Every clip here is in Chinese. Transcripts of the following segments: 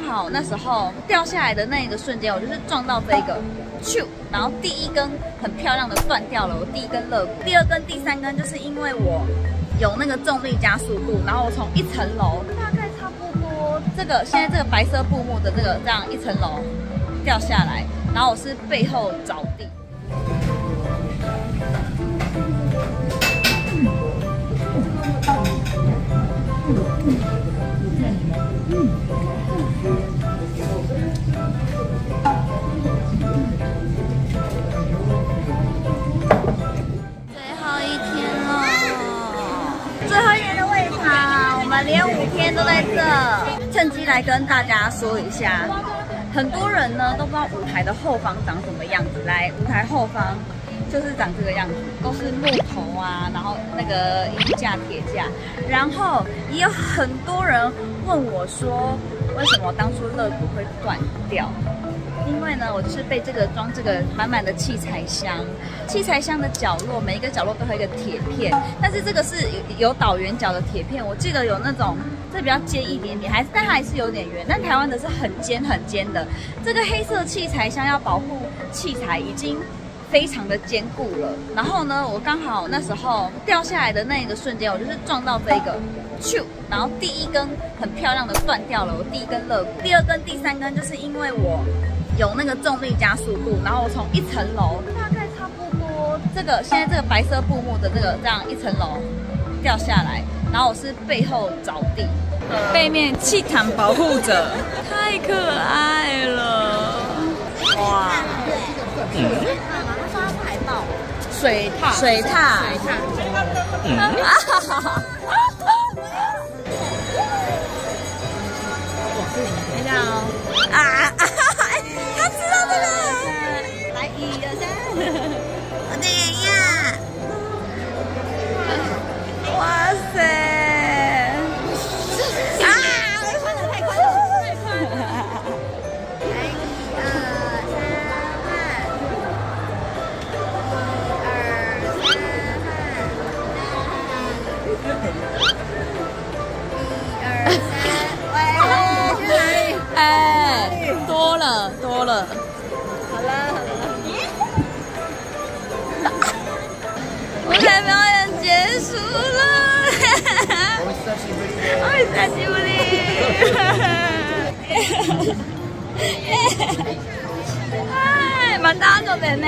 好那时候掉下来的那一个瞬间，我就是撞到这个，咻，然后第一根很漂亮的断掉了，我第一根肋骨，第二根、第三根就是因为我有那个重力加速度，然后我从一层楼大概差不多现在这个白色布幕的这样一层楼掉下来，然后我是背后着地。连5天都在这，趁机来跟大家说一下，很多人呢都不知道舞台的后方长什么样子。来，舞台后方就是长这个样子，都是木头啊，然后那个衣架、铁架，然后也有很多人问我说，为什么当初肋骨会断掉？因为呢，我就是被装这个满满的器材箱，器材箱的角落每一个角落都有一个铁片，但是这个是有倒圆角的铁片，我记得有那种这比较尖一点点，但它还是有点圆，但台湾的是很尖很尖的。这个黑色器材箱要保护器材已经非常的坚固了。然后呢，我刚好那时候掉下来的那一个瞬间，我就是撞到这个，咻，然后第一根很漂亮的断掉了，我第一根肋骨，第二根、第三根就是因为我有那个重力加速度，然后我从一层楼大概差不多现在这个白色布幕的这样一层楼掉下来，然后我是背后着地，背面气毯保护着，太可爱了，哇！他说他是海豹，水獭，等一下哦，他知道的了，来1、2、3，我的眼呀！哇塞！快了，太快了！来1、2、多了，好了，舞台表演结束了，お久しぶり，嗨，蛮大众的呢，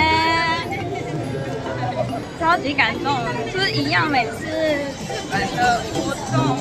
超级感动，就是一样，每次日本的活动。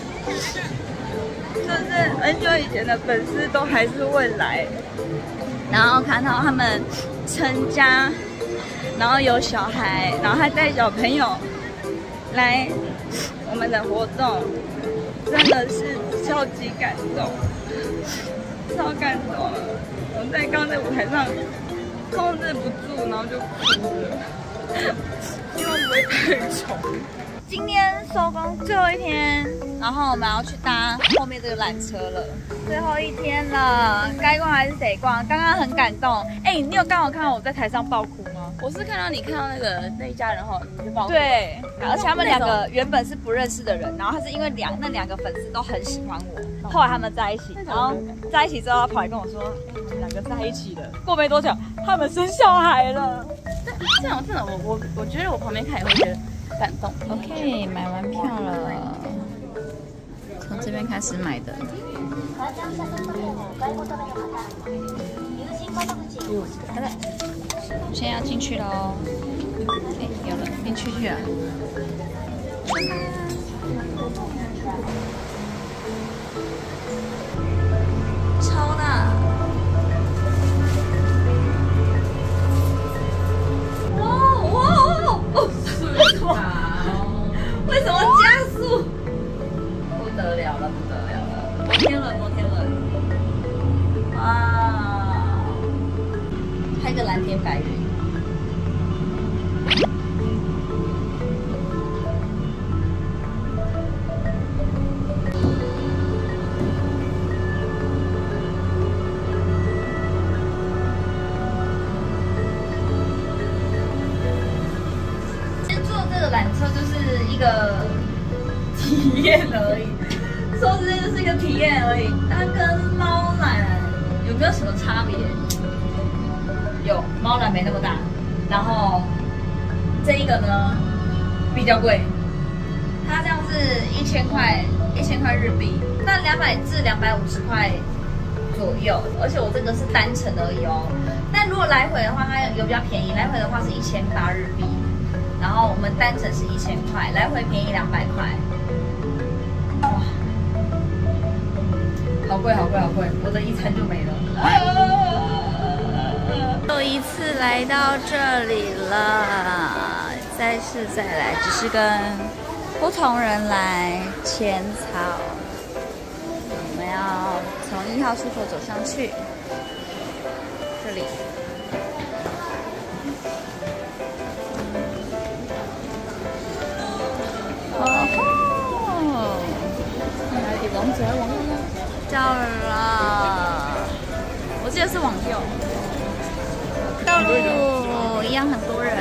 就是很久以前的粉丝都还是会来，然后看到他们成家，然后有小孩，然后还带小朋友来我们的活动，真的是超级感动，超感动！我在刚在舞台上控制不住，然后就哭了，希望不会太丑。今天收工最后一天，然后我们要去搭后面这个缆车了。最后一天了，该逛还是得逛。刚刚很感动，你有刚好看到我在台上爆哭吗？ 我是看到你看到那一家人后，你就爆哭。 对，而且他们2个原本是不认识的人，然后他是因为那2个粉丝都很喜欢我，后来他们在一起，然后在一起之后，他跑来跟我说，你们2个在一起了。过没多久，他们生小孩了。 这种真的，我觉得我旁边看也会觉得感动。 OK， 买完票了，从这边开始买的。现在要进去喽。有了，进去了。超大。为什么加速？不得了了，不得了了！摩天轮！哇！拍个蓝天白云。缆车就是一个体验而已，说真的就是一个体验而已。它跟猫缆有没有什么差别？有，猫缆没那么大，然后这一个呢比较贵，它这样是1000块，1000块日币，那200至250块左右，而且我这个是单程而已哦。但如果来回的话，它有比较便宜，来回的话是1800日币，然后我们单程是1000块，来回便宜200块。哇，好贵好贵好贵，我的一餐就没了。又一次来到这里了，再次再来，只是跟不同人来浅草。我们要从1号出口走上去，这里。哦吼！到了，我记得是往右。道路一样很多人，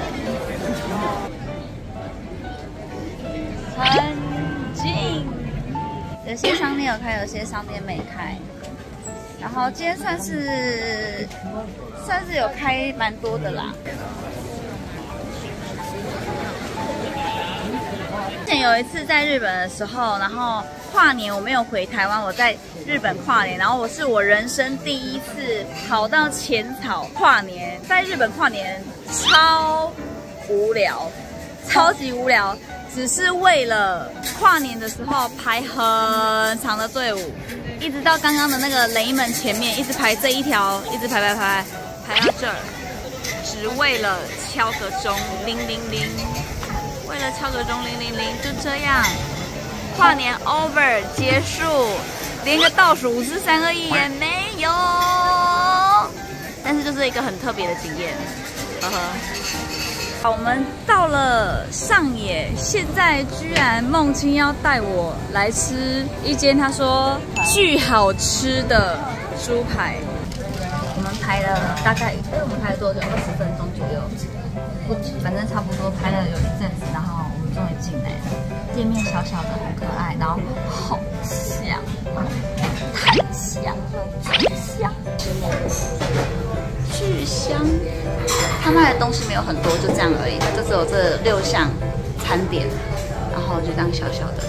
很近。有些商店有开，有些商店没开。然后今天算是有开蛮多的啦。之前有一次在日本的时候，然后跨年我没有回台湾，我在日本跨年，然后我是我人生第一次跑到浅草跨年，在日本跨年超无聊，超级无聊，只是为了跨年的时候排很长的队伍，一直到刚刚的那个雷门前面，一直排这一条，一直排到这儿，只为了敲个钟铃铃铃。为了敲个钟铃铃铃，就这样，跨年 over 结束，连个倒数5、4、3、2、1也没有。但是就是一个很特别的经验，呵呵。好，我们到了上野，现在居然梦清要带我来吃一间他说巨好吃的猪排。我们排了大概，我们排了多久？20分钟左右。反正差不多拍了有一阵子，然后我们终于进来了。店面小小的，很可爱，然后好香，太香了，巨香，巨香。他卖的东西没有很多，就这样而已，就只有这6项餐点，然后就这样小小的。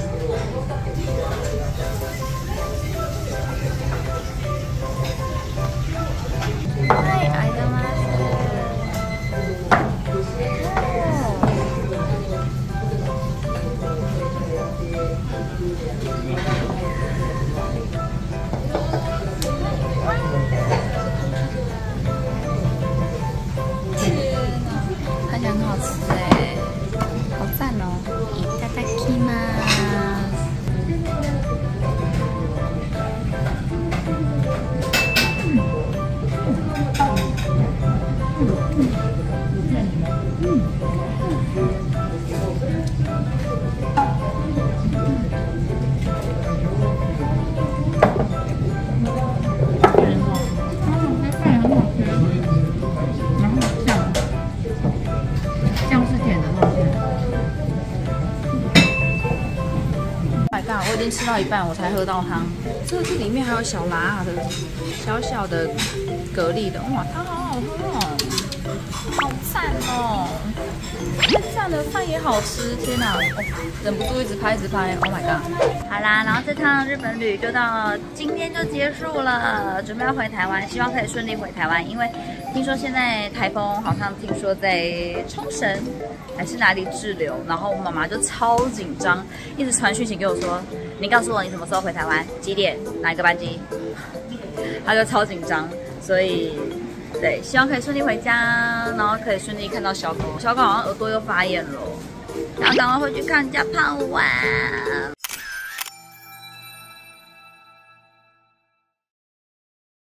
我已经吃到一半，我才喝到汤。这里面还有小辣的、小小的蛤蜊的，哇，汤好好喝哦，好赞哦！太赞了，饭也好吃，天哪，忍不住一直拍，Oh my god！ 好啦，然后这趟日本旅就到今天就结束了，准备要回台湾，希望可以顺利回台湾，因为听说现在台风好像听说在冲绳还是哪里滞留，然后我妈妈就超紧张，一直传讯息给我说，你告诉我你什么时候回台湾，几点，哪一个班机，她就超紧张，所以对，希望可以顺利回家，然后可以顺利看到小狗，小狗好像耳朵又发炎了，然后赶快回去看人家胖玩。